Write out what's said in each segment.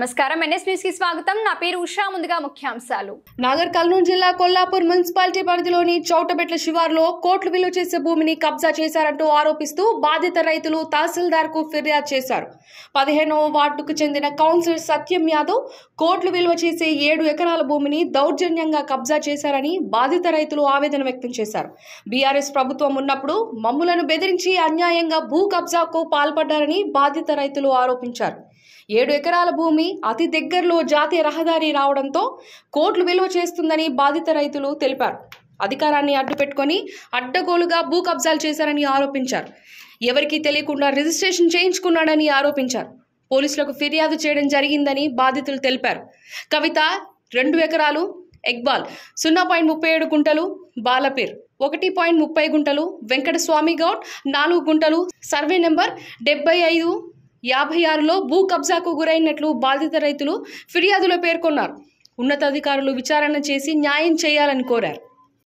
నమస్కారం NS news కి స్వాగతం నా పేరు ఉషా ముందుగా ముఖ్యాంశాలు నాగర్ కర్నూలు జిల్లా కొల్లాపూర్ మున్సిపాలిటీ పరిధిలోని చౌటబెట్ల శివారులో కోట్లు విలువ చేసే భూమిని కబ్జా చేశారంటూ ఆరోపిస్తూ బాధిత రైతులు తహసీల్దార్ కు ఫిర్యాదు చేశారు 15వ వార్డుకు చెందిన కౌన్సిలర్ సత్యం యాదవ్ కోట్లు విలువ చేసే 7 ఎకరాల భూమిని దౌర్జన్యంగా కబ్జా చేశారని బాధిత రైతులు ఆవేదన వ్యక్తం చేశారు బీఆర్ఎస్ ప్రభుత్వం ఉన్నప్పుడు మమ్ములను బెదిరించి అన్యాయంగా భూ కబ్జాకు పాల్పడ్డారని బాధిత రైతులు ఆరోపించారు 7 ఎకరాల భూమి అతి దగ్గరలో జాతీయ రహదారి రావడంతో కోట్లు విలువ చేస్తుందని బాధిత రైతులు తెలిపారు అధికారాన్ని అడ్డుపెట్టుకొని అడ్డగోలుగా భూ కబ్జాలు చేశారని ఆరోపించారు ఎవరికీ తెలియకుండా రిజిస్ట్రేషన్ చేయించుకున్నాడని ఆరోపించారు పోలీసులకు ఫిర్యాదు చేయడం జరిగిందని బాధితులు తెలిపారు కవిత 2 ఎకరాలు ఎక్బాల్ 0.37 గుంటలు బాలపీర్ 1.30 గుంటలు వెంకటస్వామి గౌడ్ 4 గుంటలు సర్వే నెంబర్ 7556లో భూ కబ్జాకు గురైనట్లు బాధిత రైతులు ఫిర్యాదులో పేర్కొన్నారు ఉన్నతాధికారులు విచారణ చేసి న్యాయం చేయాలని కోరారు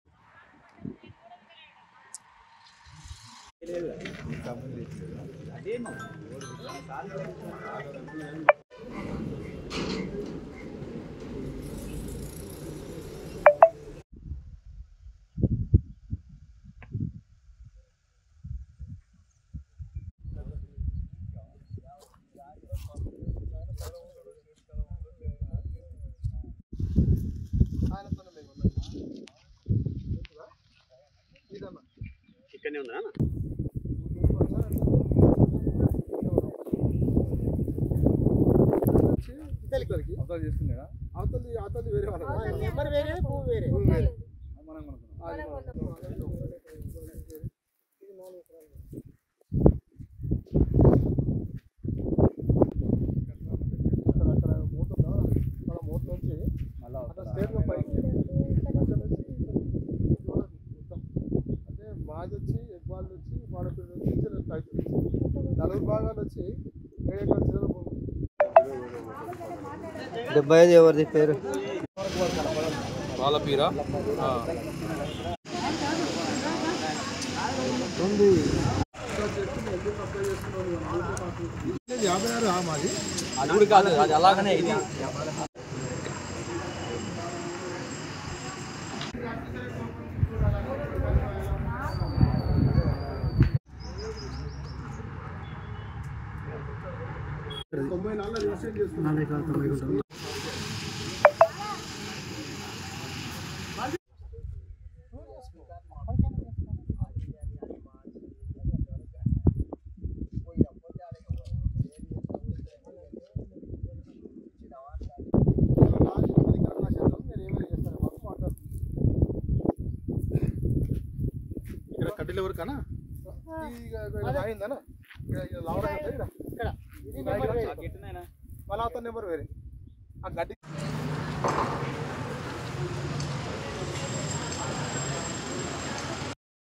ఇక్కడనే ఉందా అవతలి వేరే నెంబర్ వేరే పువ్వు వేరే స్టేట్లో పైకి అంటే మాది వచ్చి ఎగ్బాల్ వచ్చి వాడపల్లి వచ్చి నలుగురు భాగాలు వచ్చి 7 ఎకరాల చిల్లర భూమి 75 ఎవరిది పేరు బాలపీరా మాది అది కూడా కాదు అది అలాగనే ఇది కడ్డీలు ఎవరికన్నా అయిందనా ఇక్కడ మళ్ళీ నెంబర్ వేరే ఆ గడ్డి